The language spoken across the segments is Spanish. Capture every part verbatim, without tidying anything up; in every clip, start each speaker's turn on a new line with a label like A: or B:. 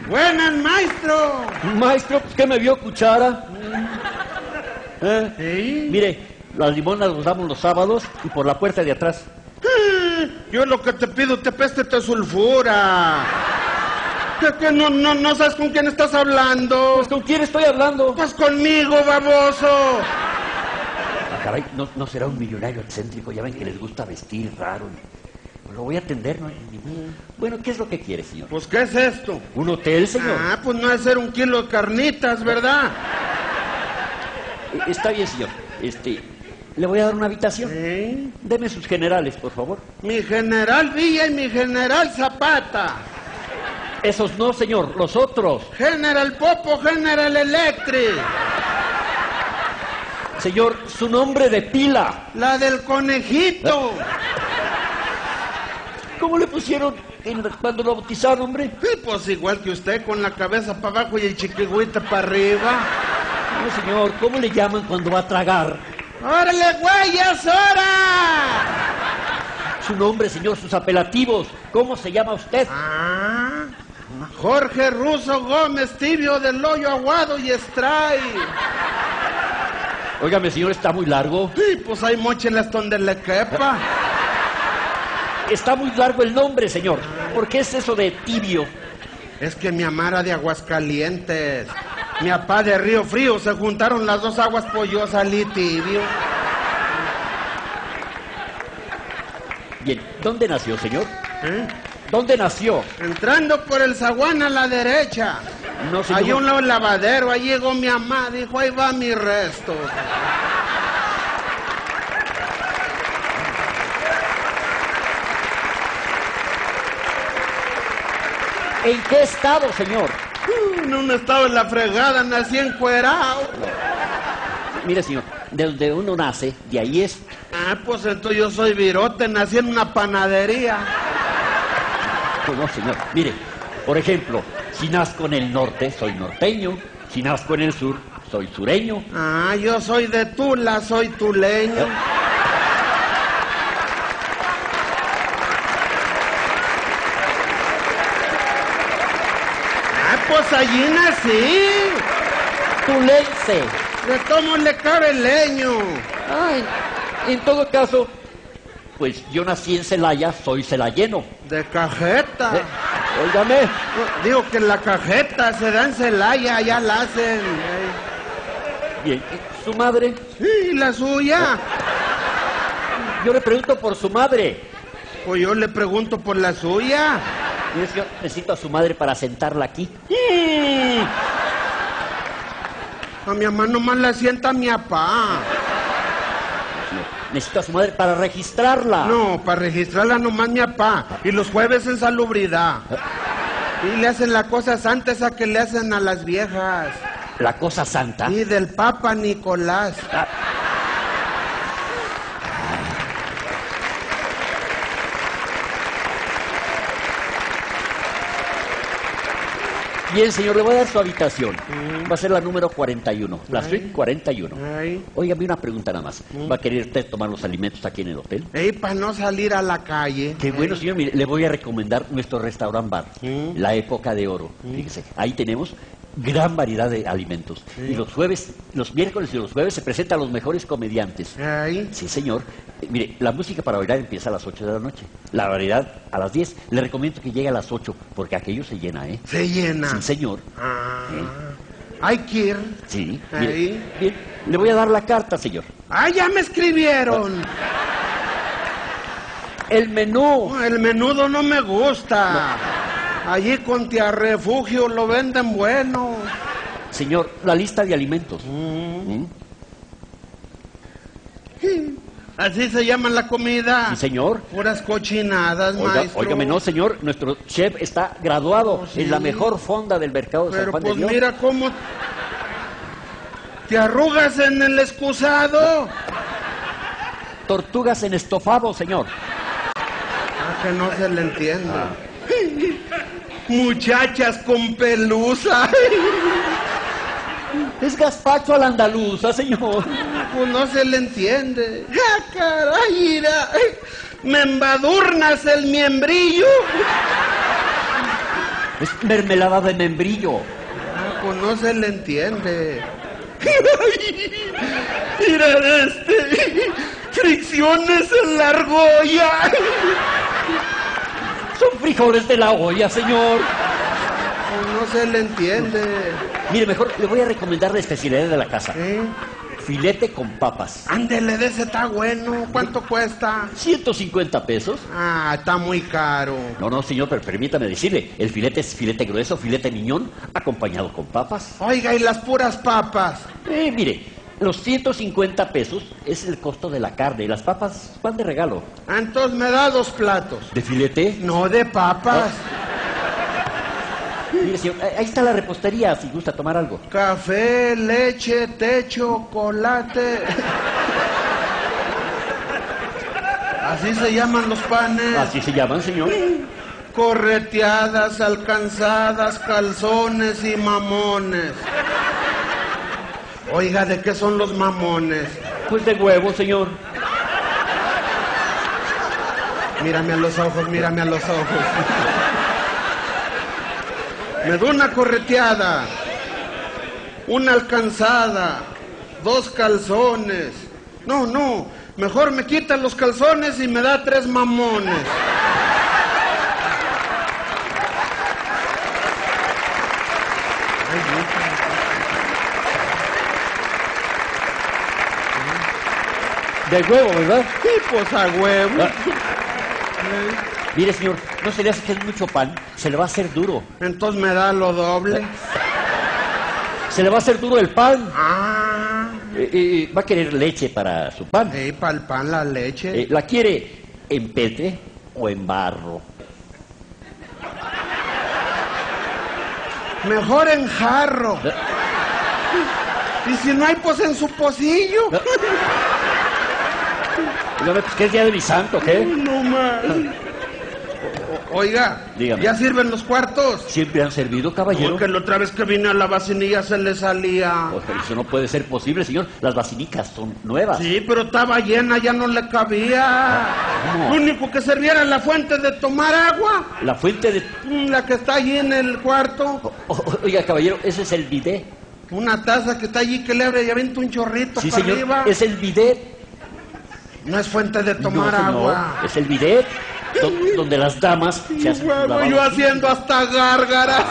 A: Buenas, maestro.
B: Maestro, pues, ¿qué me vio, cuchara? ¿Eh?
A: ¿Sí?
B: Mire, las limonas los damos los sábados y por la puerta de atrás.
A: Yo lo que te pido, te peste te sulfura. ¿Qué, qué, no, no, no sabes con quién estás hablando?
B: Pues, ¿con quién estoy hablando?
A: Pues conmigo, baboso.
B: Ah, caray, ¿no, ¿no será un millonario excéntrico? Ya ven que les gusta vestir raro. Pues lo voy a atender, ¿no? Bueno, ¿qué es lo que quiere, señor?
A: Pues, ¿qué es esto?
B: ¿Un hotel, señor?
A: Ah, pues no debe ser un kilo de carnitas, ¿verdad?
B: Eh, Está bien, señor. Este, le voy a dar una habitación.
A: ¿Sí?
B: Deme sus generales, por favor.
A: Mi general Villa y mi general Zapata.
B: Esos no, señor, los otros.
A: General Popo, General Electric.
B: Señor, su nombre de pila.
A: La del conejito.
B: ¿Cómo le pusieron en- cuando lo bautizaron, hombre?
A: Sí, pues igual que usted, con la cabeza para abajo y el chiquigüita para arriba.
B: No, señor, ¿cómo le llaman cuando va a tragar?
A: ¡Órale, güey, ya es hora!
B: Su nombre, señor, sus apelativos. ¿Cómo se llama usted?
A: Ah, Jorge Russo Gómez, tibio del hoyo aguado y stray.
B: Óigame, señor, está muy largo.
A: Sí, pues hay mochelas donde le quepa.
B: Está muy largo el nombre, señor. ¿Por qué es eso de tibio?
A: Es que mi amara de Aguascalientes, mi apá de Río Frío, se juntaron las dos aguas, pues yo salí tibio.
B: Bien, ¿dónde nació, señor?
A: ¿Eh?
B: ¿Dónde nació?
A: Entrando por el zaguán a la derecha.
B: No, señor.
A: Allí un lado el lavadero, ahí llegó mi mamá, dijo, ahí va mi resto.
B: ¿En qué estado, señor?
A: En un estado en la fregada, nací encuerado.
B: Mire, señor, de donde uno nace, de ahí es.
A: Ah, pues entonces yo soy virote, nací en una panadería.
B: Pues no, señor. Mire, por ejemplo, si nazco en el norte, soy norteño. Si nazco en el sur, soy sureño.
A: Ah, yo soy de Tula, soy tuleño. Ah, pues allí nací.
B: Tulense.
A: De cómo le cabe el leño.
B: Ay, en todo caso, pues yo nací en Celaya, soy celayeno.
A: De cajeta.
B: Eh, óigame.
A: Digo que la cajeta se da en Celaya, allá la hacen.
B: Bien, ¿su madre?
A: Sí, la suya.
B: Yo le pregunto por su madre.
A: Pues yo le pregunto por la suya.
B: Mire, señor, necesito a su madre para sentarla aquí.
A: A mi mamá nomás la sienta mi papá.
B: Necesito a su madre para registrarla.
A: No, para registrarla nomás mi papá. Y los jueves en salubridad. Y le hacen la cosa santa esa que le hacen a las viejas.
B: La cosa santa.
A: Y del Papa Nicolás.
B: Ah. Bien, señor, le voy a dar su habitación. Va a ser la número cuarenta y uno, la suite cuarenta y uno.
A: Ay.
B: Óigame una pregunta nada más. ¿Va a querer usted tomar los alimentos aquí en el hotel?
A: Ey, para no salir a la calle.
B: Qué bueno, señor. Mire, le voy a recomendar nuestro restaurant bar,
A: Mm.
B: La Época de Oro. Fíjese, ahí tenemos gran variedad de alimentos. Y los jueves, los miércoles y los jueves se presentan los mejores comediantes.
A: Ay.
B: Sí, señor. Eh, Mire, la música para bailar empieza a las ocho de la noche. La variedad a las diez. Le recomiendo que llegue a las ocho, porque aquello se llena, ¿eh?
A: Se llena.
B: Sí, señor.
A: Ah. Hay que ir.
B: Sí.
A: Ahí.
B: Mire, bien, le voy a dar la carta, señor.
A: Ah, ya me escribieron.
B: El menú.
A: No, el menudo no me gusta. Allí con Tía Refugio lo venden bueno.
B: Señor, la lista de alimentos. ¿Mm?
A: Así se llama la comida.
B: Sí, señor.
A: Puras cochinadas,
B: Oiga,
A: maestro.
B: óigame, no, señor. Nuestro chef está graduado
A: Oh, sí.
B: en la mejor fonda del mercado de San
A: Pero
B: Juan
A: pues
B: de Dios.
A: mira cómo te arrugas en el excusado.
B: Tortugas en estofado, señor.
A: Ah, que no se le entiende. Muchachas con pelusa.
B: Es gazpacho a la andaluza, señor.
A: Pues no se le entiende. ¡Ah, caray! Mira, me embadurnas el miembrillo.
B: Es mermelada de membrillo.
A: Ah, pues no se le entiende. Mira este. Fricciones en la argolla.
B: Son frijoles de la olla, señor.
A: Pues no se le entiende.
B: Mire, mejor le voy a recomendar la especialidad de la casa.
A: ¿Eh?
B: Filete con papas.
A: Ándele, de ese está bueno. ¿Cuánto cuesta?
B: ciento cincuenta pesos.
A: Ah, está muy caro.
B: No, no, señor, pero permítame decirle, el filete es filete grueso, filete miñón, acompañado con papas.
A: Oiga, ¿y las puras papas?
B: Eh, mire, los ciento cincuenta pesos es el costo de la carne y las papas van de regalo.
A: Ah, entonces me da dos platos.
B: ¿De filete?
A: No, de papas.
B: Mire, señor, ahí está la repostería, si gusta tomar algo.
A: Café, leche, té, chocolate. Así se llaman los panes.
B: Así se llaman, señor.
A: Correteadas, alcanzadas, calzones y mamones. Oiga, ¿de qué son los mamones?
B: Pues de huevo, señor.
A: Mírame a los ojos, mírame a los ojos. Me da una correteada, una alcanzada, dos calzones. No, no, mejor me quita los calzones y me da tres mamones.
B: De huevo, ¿verdad?
A: Sí, pues a huevo.
B: Ah. Mire, señor, no se le hace que es mucho pan, se le va a hacer duro.
A: Entonces me da lo doble.
B: Se le va a hacer duro el pan.
A: Ah,
B: Eh, eh, va a querer leche para su pan.
A: y para el pan la leche.
B: Eh, ¿La quiere en petre o en barro?
A: Mejor en jarro. Y si no hay, pues en su pocillo.
B: Dígame, pues, ¿qué es día de mi santo, qué?
A: No más. Oiga,
B: Dígame.
A: ¿ya sirven los cuartos?
B: ¿Siempre han servido, caballero?
A: Porque la otra vez que vine a la vacinilla se le salía.
B: Oiga, eso no puede ser posible, señor. Las vacinicas son nuevas.
A: Sí, pero estaba llena, ya no le cabía.
B: ¿Cómo?
A: Lo único que servía era la fuente de tomar agua.
B: La fuente de...
A: Mm, La que está allí en el cuarto.
B: O- o- oiga, caballero, ese es el bidet.
A: Una taza que está allí que le abre y avienta un chorrito
B: Sí,
A: para
B: señor,
A: arriba.
B: es el bidet.
A: No es fuente de tomar
B: No,
A: agua.
B: no, es el bidet do- donde las damas se hacen sus
A: Huevo,
B: lavados.
A: yo haciendo hasta gárgaras.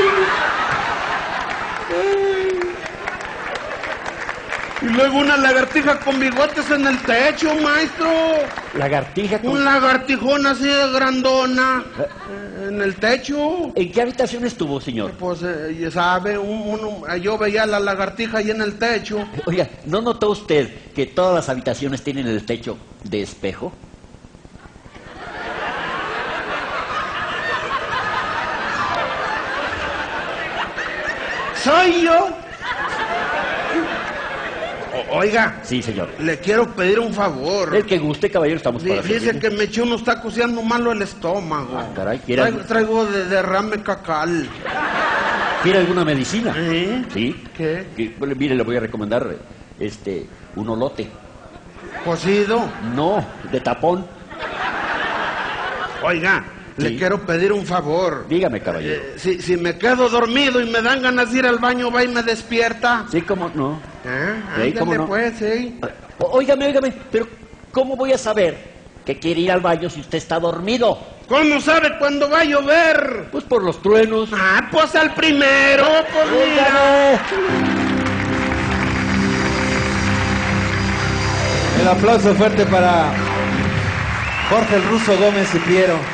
A: Y luego una lagartija con bigotes en el techo, maestro.
B: Lagartija con...
A: Un lagartijón así de grandona eh, en el techo.
B: ¿En qué habitación estuvo, señor?
A: Pues, eh, ya sabe, un- un- yo veía la lagartija ahí en el techo.
B: Oiga, ¿no notó usted que todas las habitaciones tienen el techo de espejo?
A: ¿Soy yo? O- oiga,
B: Sí, señor.
A: le quiero pedir un favor.
B: El que guste, caballero, estamos para
A: Dice
B: servirle.
A: que me eché unos tacos y ando malo el estómago.
B: Ah, caray, ¿quiere
A: traigo,
B: algo?
A: traigo de derrame cacal.
B: ¿Quiere alguna medicina?
A: ¿Eh?
B: Sí.
A: ¿Qué?
B: Que, bueno, mire, le voy a recomendar este un olote.
A: Cocido.
B: No, de tapón.
A: Oiga, le
B: Sí.
A: quiero pedir un favor.
B: Dígame, caballero.
A: Eh, si, si me quedo dormido y me dan ganas de ir al baño, va y me despierta.
B: Sí, cómo no.
A: ¿Eh?
B: Sí, ¿cómo
A: Ándale,
B: no?
A: pues, sí.
B: O- Óigame, óigame, pero ¿cómo voy a saber que quiere ir al baño si usted está dormido?
A: ¿Cómo sabe cuándo va a llover?
B: Pues por los truenos.
A: Ah, pues al primero, pues mira.
B: Óigame.
C: El aplauso fuerte para Jorge el Ruso Gómez y Piero.